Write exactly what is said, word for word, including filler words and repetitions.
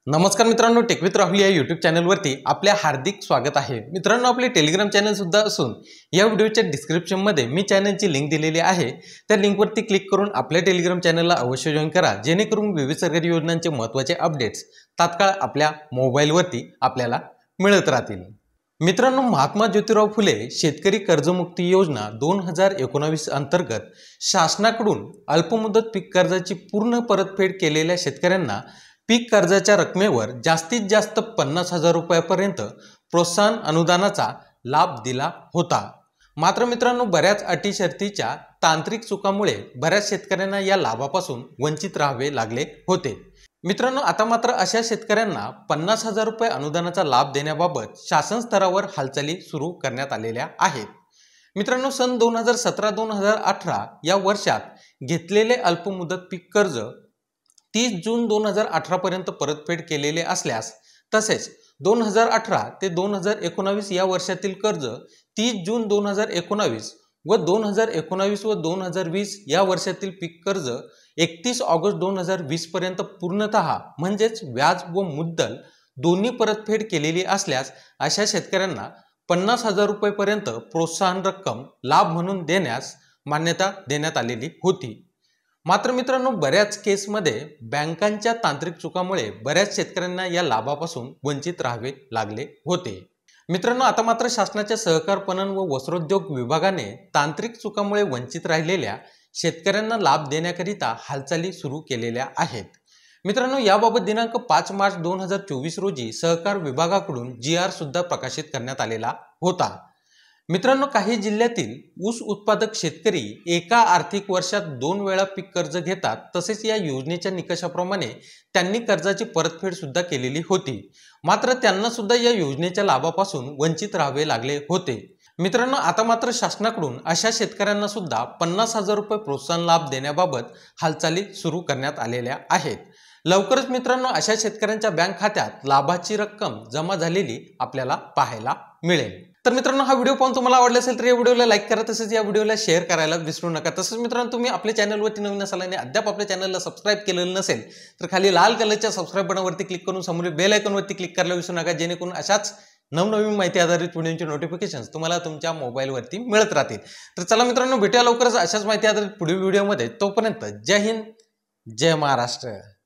नमस्कार मित्रांनो, take with Rahul या यूट्यूब चॅनलवरती आपले हार्दिक स्वागत आहे। मित्रांनो, आपले टेलिग्राम चॅनल सुद्धा असून या व्हिडिओच्या डिस्क्रिप्शनमध्ये मी चॅनलची लिंक दिलेली आहे। त्या लिंकवरती क्लिक करून आपल्या टेलिग्राम चॅनलला अवश्य जॉइन करा, जेणेकरून विविध सरकारी योजनांचे महत्त्वाचे अपडेट्स तात्काळ आपल्या मोबाईलवरती आपल्याला मिळत राहतील। मित्रांनो, महात्मा ज्योतिराव फुले शेतकरी कर्जमुक्ती योजना दोन हजार एकोणवीस अंतर्गत शासनाकडून अल्पमुदत पीक कर्जाची पूर्ण परतफेड केलेल्या शेतकऱ्यांना पीक कर्जाच्या रकमेवर जास्तीत जास्त पन्नास हजार रुपयापर्यंत प्रोत्साहन अनुदानाचा लाभ दिला होता। मात्र मित्रांनो, बऱ्याच अटी शर्तीच्या तांत्रिक चुकामुळे बऱ्याच शेतकऱ्यांना या लाभापासून वंचित राहावे लागले होते। मित्रांनो, आता मात्र अशा शेतकऱ्यांना पन्नास हजार रुपये अनुदानाचा लाभ देण्याबाबत शासन स्तरावर हालचाली सुरू करण्यात आलेल्या आहेत। मित्रांनो, सन दोन हजार सतरा दोन हजार अठरा या वर्षात घेतलेले अल्पमुदत पीक कर्ज तीस जून दोन हजार अठरा पर्यंत परतफेड केलेले असल्यास, तसेच दोन हजार अठरा ते दोन हजार एकोणवीस या वर्षातील कर्ज तीस जून दोन हजार एकोणवीस व दोन हजार एकोणवीस व दोन हजार वीस या वर्षातील पीक कर्ज एकतीस ऑगस्ट दोन हजार वीस पर्यंत पूर्णतः म्हणजेच व्याज व मुद्दल दोन्ही परतफेड केलेली असल्यास अशा शेतकऱ्यांना पन्नास हजार रुपयेपर्यंत प्रोत्साहन रक्कम लाभ म्हणून देण्यास मान्यता देण्यात आलेली होती। मात्र मित्रांनो, बऱ्याच केसमध्ये बँकांच्या तांत्रिक चुकामुळे बऱ्याच शेतकऱ्यांना या लाभापासून वंचित राहावे लागले होते। मित्रांनो, आता मात्र शासनाच्या सहकार पणन व वस्त्रोद्योग विभागाने तांत्रिक चुकामुळे वंचित राहिलेल्या शेतकऱ्यांना लाभ देण्याकरिता हालचाली सुरू केलेल्या आहेत। मित्रांनो, याबाबत दिनांक पाच मार्च दोन हजार चोवीस रोजी सहकार विभागाकडून जी आर सुद्धा प्रकाशित करण्यात आलेला होता। मित्रांनो, काही जिल्ह्यातील ऊस उत्पादक शेतकरी एका आर्थिक वर्षात दोन वेळा पीक कर्ज घेतात, तसेच या योजनेच्या निकषाप्रमाणे त्यांनी कर्जाची परतफेड सुद्धा केलेली होती। मात्र त्यांना सुद्धा या योजनेच्या लाभापासून वंचित राहावे लागले होते। मित्रांनो, आता मात्र शासनाकडून अशा शेतकऱ्यांना सुद्धा पन्नास हजार रुपये प्रोत्साहन लाभ देण्याबाबत हालचाली सुरू करण्यात आलेल्या आहेत। लवकरच मित्रांनो, अशा शेतकऱ्यांच्या बँक खात्यात लाभाची रक्कम जमा झालेली आपल्याला पाहायला मिळेल। तर मित्रांनो, हा व्हिडिओ पाहून तुम्हाला आवडला असेल तर या व्हिडिओला लाईक करा, तसेच या व्हिडिओला शेअर करायला विसरू नका। तसेच मित्रांनो, तुम्ही आपल्या चॅनलवरती नवीन असाल आणि अद्याप आपल्या चॅनलला सबस्क्राईब केलेलं नसेल तर खाली लाल कलरच्या सबस्क्राईब बटनवरती क्लिक करून समोर बेल आयकॉनवरती क्लिक करायला विसरू नका, जेणेकरून अशाच नवनवीन माहिती आधारित व्हिडिओचे नोटिफिकेशन्स तुम्हाला तुमच्या मोबाईलवरती मिळत राहतील। तर चला मित्रांनो, भेटूया लवकरच अशाच माहिती आधारित पुढील व्हिडिओमध्ये। तोपर्यंत जय हिंद, जय महाराष्ट्र।